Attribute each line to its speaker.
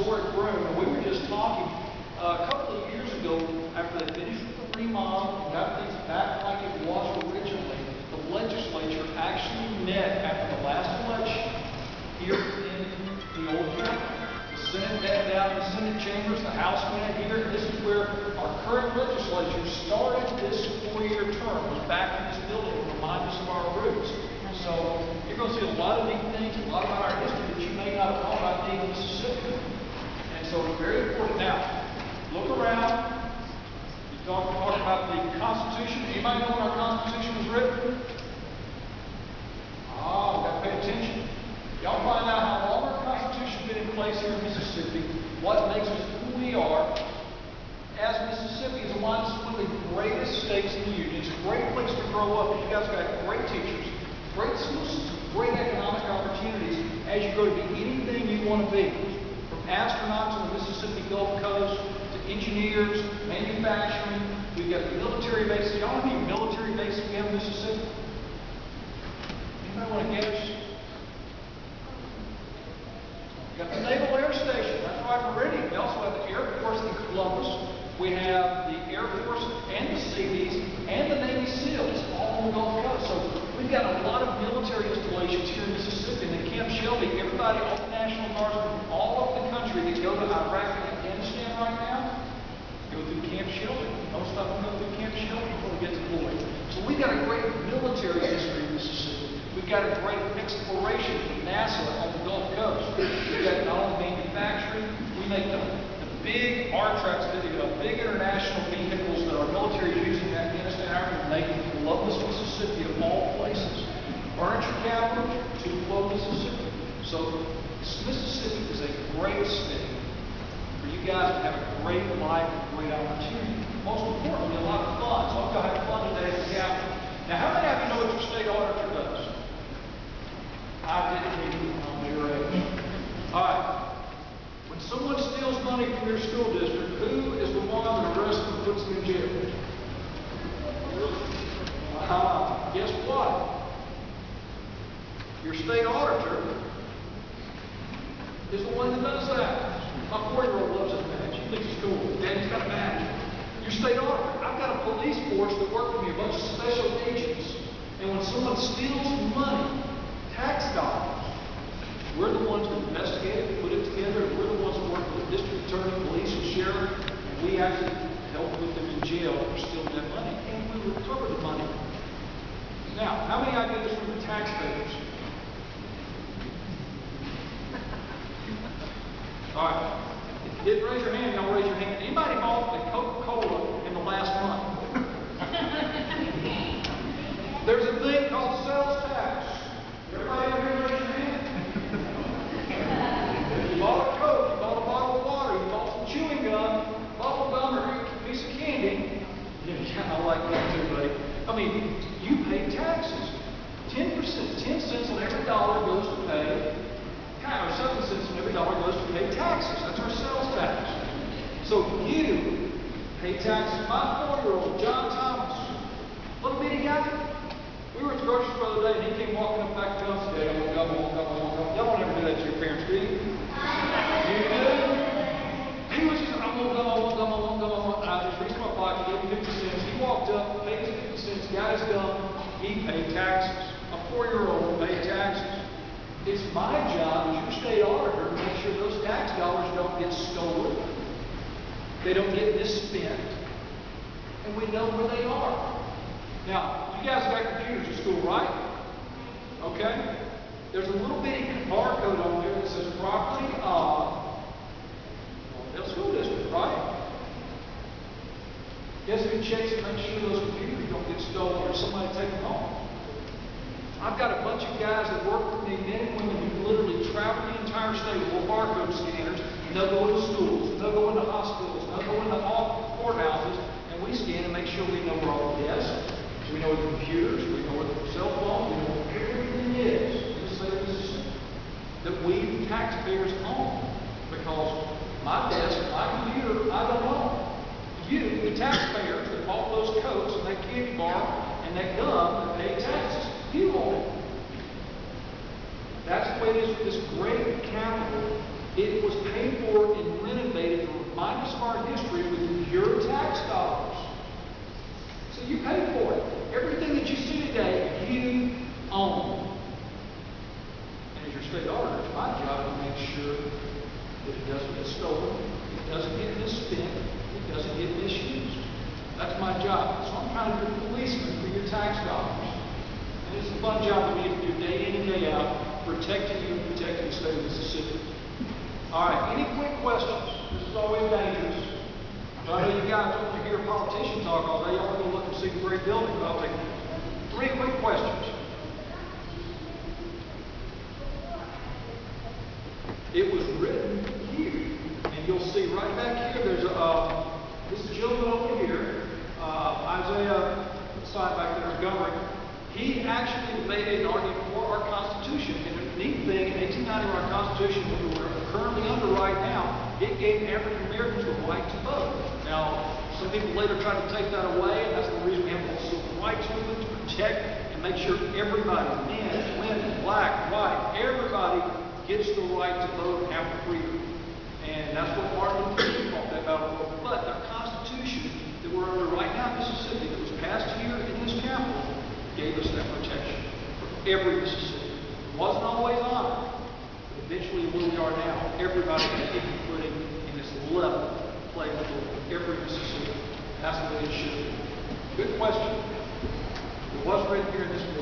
Speaker 1: historic room, and we were just talking a couple of years ago, after they finished with the remodel and got things back like it was originally, the legislature actually met after the last election here in the old Capitol. The Senate met down in the Senate chambers, the House met here, and this is where our current legislature started this 4-year term, was back in this building to remind us of our roots. So you're going to see a lot of neat things, a lot about our history that you may not have known about being Mississippi. And so it's very important. Now, look around. You talk about the Constitution. Anybody know when our Constitution was written? Oh, we've got to pay attention. Y'all find out how long our Constitution's been in place here in Mississippi, what makes us who we are. As Mississippi is one of the greatest states in the Union. It's a great place to grow up. You guys got great teachers, great school system, great economic opportunities as you grow to be anything you want to be. From astronauts on the Mississippi Gulf Coast to engineers, manufacturing. We've got the military bases. Y'all know how many military bases we have in Mississippi? Anybody want to guess? We got the Naval Air Station. That's right, Meridian. We also have the Air Force in Columbus. We have the Air Force and the Seabees and the Navy SEALs all on the Gulf Coast. So we've got a lot of military installations here in Mississippi. And in Camp Shelby, everybody, all the National Guardsmen from all over the country that go to Iraq and Afghanistan right now, go through Camp Shelby. Most of them go through Camp Shelby before they get deployed. So we've got a great military history in Mississippi. We've got a great exploration from NASA on the Gulf Coast. We've got not only manufacturing, we make the big R-Tracks, big international vehicles that our military is using in Afghanistan, are made in Columbus, Mississippi, of all places. Furniture capital, Tupelo, Mississippi. So Mississippi is a great state for you guys to have a great life, a great opportunity. Most importantly, a lot of fun. So I'm going to have fun today at the Capitol. Now, how many of you know what your state auditor does? I didn't even know your age. All right. When someone steals money from your school district, who is the one that arrests them and puts them in jail? Guess what? Your state auditor is the one that does that. My 4-year-old loves that badge. He thinks it's cool. Daddy's got a badge. Your state auditor. I've got a police force that work for me, a bunch of special agents. And when someone steals money, tax dollars, we're the ones that investigate it, put it together, and we're the ones that work with the district attorney, police, and sheriff, and we actually help put them in jail for stealing that money, and we recover the money. Now, how many of you do this from the taxpayers? All right. If you didn't raise your hand, y'all raise your hand. Anybody bought a Coca-Cola in the last month? There's a thing called sales tax. Everybody over here raise your hand. You bought a Coke, you bought a bottle of water, you bought some chewing gum, bubble gum, or a piece of candy. Yeah, I like that too, buddy. I mean, you pay taxes. 10%, 10 cents on every dollar goes to pay, or 7 cents on every dollar goes to pay taxes. That's our sales tax. So you pay taxes. My 4-year-old, John Thomas, little bitty guy, we were at the grocery store the other day, and he came walking up back to us today. I'm gonna go. Y'all don't ever do that to your parents, do you? You do? He was just, I'm gonna go. I just reached my pocket, gave him 50 cents. He walked up, paid his 50 cents, got his gum. He paid taxes. A 4-year-old paid taxes. It's my job as your state auditor to make sure those tax dollars don't get stolen. They don't get misspent. And we know where they are. Now, you guys got computers at school, right? Okay? There's a little bitty barcode on there that says property of the school district, right? Guess who checks to make sure those computers don't get stolen or somebody take them home? I've got a bunch of guys that work for me, men and women who literally travel the entire state with little barcode scanners, and they'll go into schools, and they'll go into hospitals, and they'll go into all courthouses, and we scan and make sure we know where all the desks, we know where the computers, we know where the cell phones, we know where everything is in the state of Mississippi that we taxpayers own. Because my desk, my computer, I don't own. You, the taxpayers that bought those coats and that candy bar and that gum that paid taxes, you own it. That's the way it is with this great capital It was paid for and renovated to remind us of our history with your tax dollars. So you paid for it. Everything that you see today, you own. And as your state auditor, it's my job to make sure that it doesn't get stolen, it doesn't get misspent, it doesn't get misused. That's my job. So I'm trying to be a policeman for your tax dollars. And it's a fun job that we get to do day in and day out, protecting you and protecting the state of Mississippi. All right, any quick questions? This is always dangerous. I know you guys don't want to hear a politician talk all day. Y'all want to go look and see the great building, but I'll take 3 quick questions. It was written here, and you'll see right back here, there's this gentleman over here, Isaiah, side back there, Montgomery. He actually debated and argued for our Constitution. And the neat thing, in 1890, our Constitution, which we're currently under right now, it gave African Americans the right to vote. Now, some people later tried to take that away, and that's the reason we have the civil rights movement to protect and make sure everybody, men, women, black, white, everybody gets the right to vote and have freedom. And that's what Martin Luther King fought that battle for. But our Constitution that we're under right now in Mississippi, that was passed here in this capital, gave us that protection for every Mississippi. It wasn't always honored, but eventually where we are now, everybody can get footing in this level playing field for every Mississippi. That's the way it should be. Good question. It was written here in this